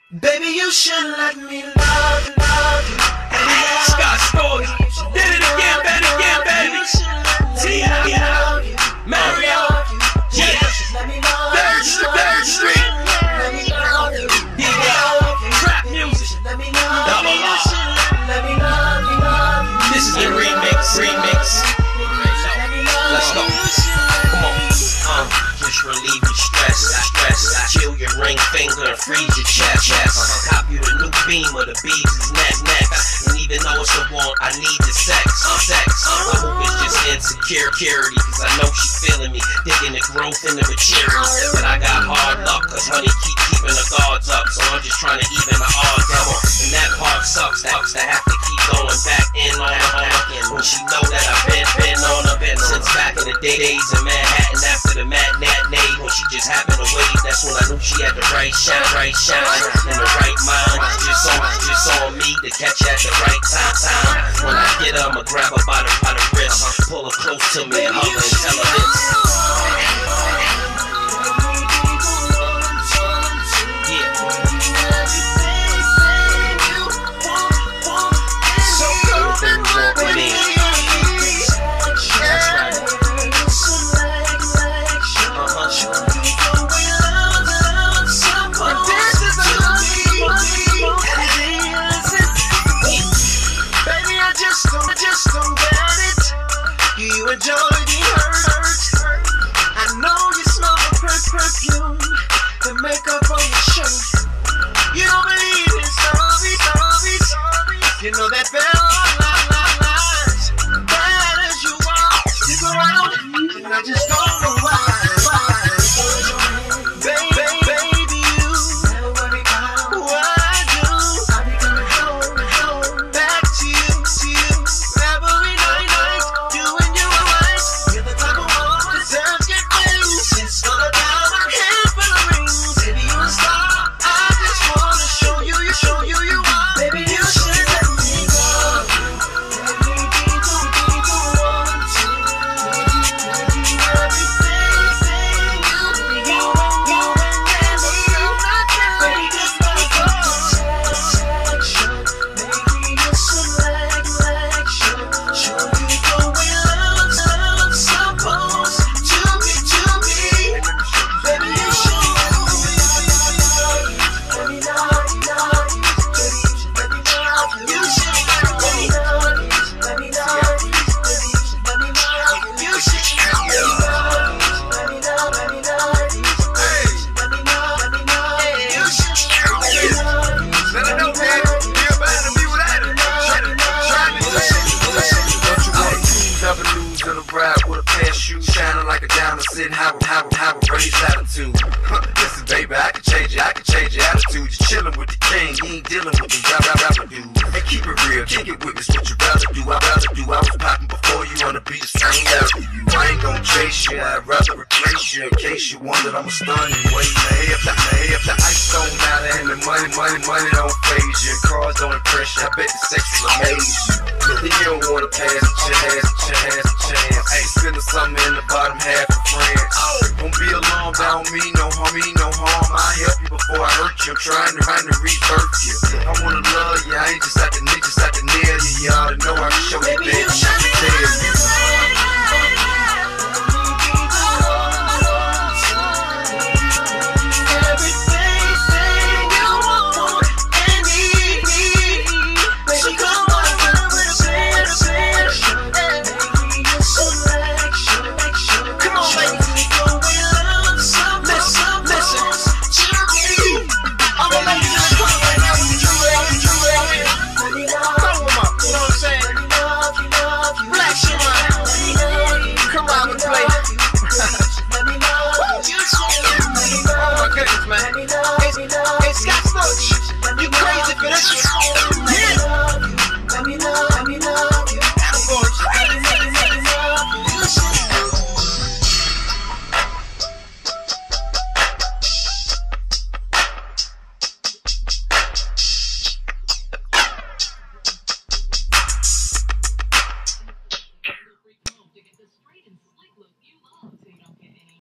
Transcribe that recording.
Baby, you should let me love you. Scott Storch, did it again, baby. T.I. Mario, yeah. Third Street. Trap music. Double R. This is the remix. Let's go. Come on. Just relieve your stress. Chill your ring finger and freeze your chest. Cop you the new beam of the bees is next. And even though it's a want, I need the sex. I hope it's just insecurity, cause I know she feeling me, digging the growth and the maturity. But I got hard luck, cause honey keeping the guards up. So I'm just trying to even the odds up. And that part sucks to have to keep going back in on her. When she know that I've been on her since back in the days in Manhattan after the matinee. When she just happened to wave, that's when I knew she had the right shine, and the right mind. Just on me to catch at the right time. When I get her, I'ma grab her by the wrist, pull her close to me and hug her and tell her this. You enjoy the hurt. I know you smell the perfume, the makeup on your shirt. You don't believe in stories. You know that bell lies. Bad as you are, stick around, and I just don't know why. Baby, you never worry about what I do. I'll be coming back to you every night. Doing you right. You're the type of woman that deserves get rings. Since for the diamond, hand for the rings. Baby, you a star. I just wanna show you you are. Baby, you should let me love you. Baby, don't want to. Baby, everything you and baby, just my selection. Maybe a selection. Show you the way love's supposed to be. Baby, you should let me love you. Let me love you. Baby, you should let me love you. You should let me love you. Let me love you. Baby, you should let me love you. You should let me love you. Let me love you. Let me love you. You should let me love you. Let her know, man. Everybody to be without it. Avenues of the ride with a pair of shoes, shining like a diamond, sitting have a raised attitude. Listen, baby, I can change your attitude. You're chilling with the king, you ain't dealing with the rapper dude. Hey, keep it real, kick it with this. What you rather do? I was popping before you on the beat, the same after you. I ain't gon' chase you, I'd rather replace you. In case you wondered, I'ma stun you. Way in the ice don't matter, and the money don't phase you. Cars don't impress you, I bet the sex will amaze you. You don't wanna pass the chance. Hey, spending something in the bottom half of friends. Don't be alarmed, I don't mean no harm. I help you before I hurt you. I'm trying to rebirth you. I wanna love you, I ain't just like a nigga, just like a nail you. You ought to know I can show you, baby.